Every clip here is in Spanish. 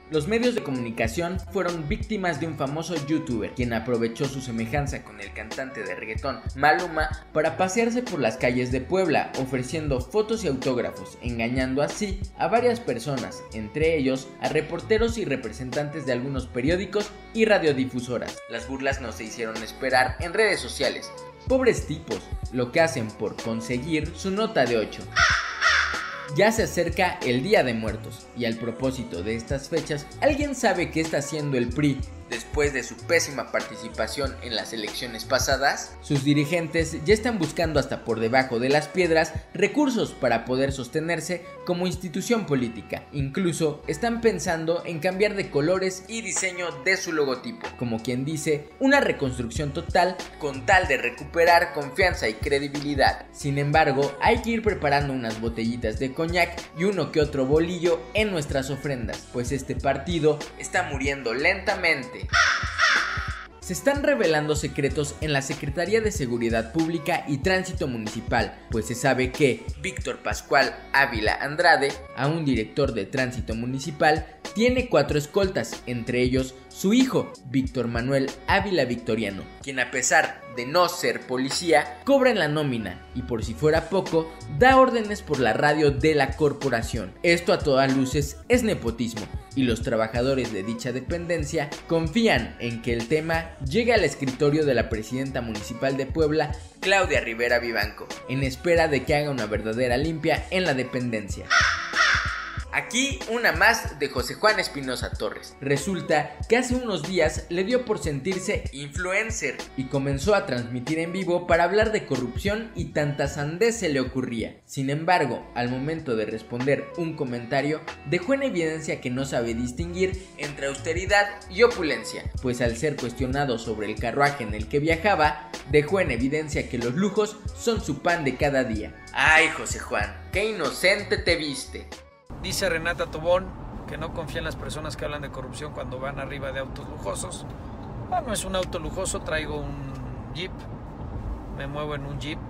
Los medios de comunicación fueron víctimas de un famoso youtuber, quien aprovechó su semejanza con el cantante de reggaetón Maluma para pasearse por las calles de Puebla, ofreciendo fotos y autógrafos, engañando así a varias personas, entre ellos a reporteros y representantes de algunos periódicos y radiodifusoras. Las burlas no se hicieron esperar en redes sociales. Pobres tipos, lo que hacen por conseguir su nota de 8. Ya se acerca el Día de Muertos, y al propósito de estas fechas, ¿alguien sabe qué está haciendo el PRI después de su pésima participación en las elecciones pasadas? Sus dirigentes ya están buscando hasta por debajo de las piedras recursos para poder sostenerse como institución política. Incluso están pensando en cambiar de colores y diseño de su logotipo, como quien dice, una reconstrucción total con tal de recuperar confianza y credibilidad. Sin embargo, hay que ir preparando unas botellitas de coñac y uno que otro bolillo en nuestras ofrendas, pues este partido está muriendo lentamente. Se están revelando secretos en la Secretaría de Seguridad Pública y Tránsito Municipal, pues se sabe que Víctor Pascual Ávila Andrade, aún director de Tránsito Municipal, tiene 4 escoltas, entre ellos su hijo, Víctor Manuel Ávila Victoriano, quien a pesar de no ser policía, cobra en la nómina y por si fuera poco, da órdenes por la radio de la corporación. Esto a todas luces es nepotismo y los trabajadores de dicha dependencia confían en que el tema llegue al escritorio de la presidenta municipal de Puebla, Claudia Rivera Vivanco, en espera de que haga una verdadera limpia en la dependencia. Aquí una más de José Juan Espinosa Torres. Resulta que hace unos días le dio por sentirse influencer y comenzó a transmitir en vivo para hablar de corrupción y tanta sandez se le ocurría. Sin embargo, al momento de responder un comentario, dejó en evidencia que no sabe distinguir entre austeridad y opulencia, pues al ser cuestionado sobre el carruaje en el que viajaba, dejó en evidencia que los lujos son su pan de cada día. ¡Ay, José Juan! ¡Qué inocente te viste! Dice Renata Tobón que no confía en las personas que hablan de corrupción cuando van arriba de autos lujosos. No es un auto lujoso, traigo un Jeep, me muevo en un Jeep.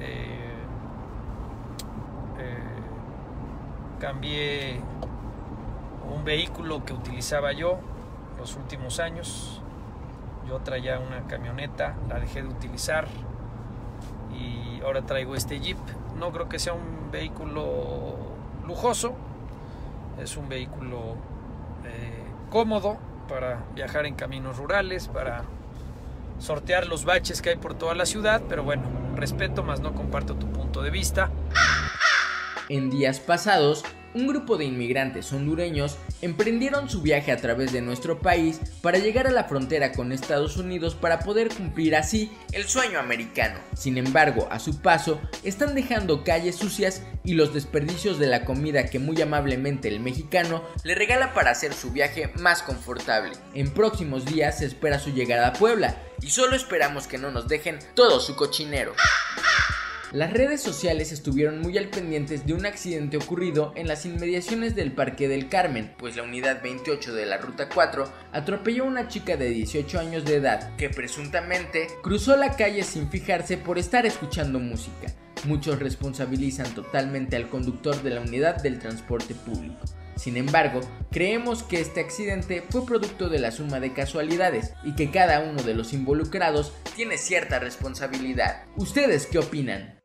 Cambié un vehículo que utilizaba yo los últimos años. Yo traía una camioneta, la dejé de utilizar y ahora traigo este Jeep. No creo que sea un vehículo lujoso. Es un vehículo cómodo para viajar en caminos rurales, para sortear los baches que hay por toda la ciudad, pero bueno, respeto, más no comparto tu punto de vista. En días pasados, un grupo de inmigrantes hondureños emprendieron su viaje a través de nuestro país para llegar a la frontera con Estados Unidos para poder cumplir así el sueño americano. Sin embargo, a su paso, están dejando calles sucias y los desperdicios de la comida que muy amablemente el mexicano le regala para hacer su viaje más confortable. En próximos días se espera su llegada a Puebla y solo esperamos que no nos dejen todo su cochinero. Las redes sociales estuvieron muy al pendientes de un accidente ocurrido en las inmediaciones del Parque del Carmen, pues la unidad 28 de la Ruta 4 atropelló a una chica de 18 años de edad que presuntamente cruzó la calle sin fijarse por estar escuchando música. Muchos responsabilizan totalmente al conductor de la unidad del transporte público. Sin embargo, creemos que este accidente fue producto de la suma de casualidades y que cada uno de los involucrados tiene cierta responsabilidad. ¿Ustedes qué opinan?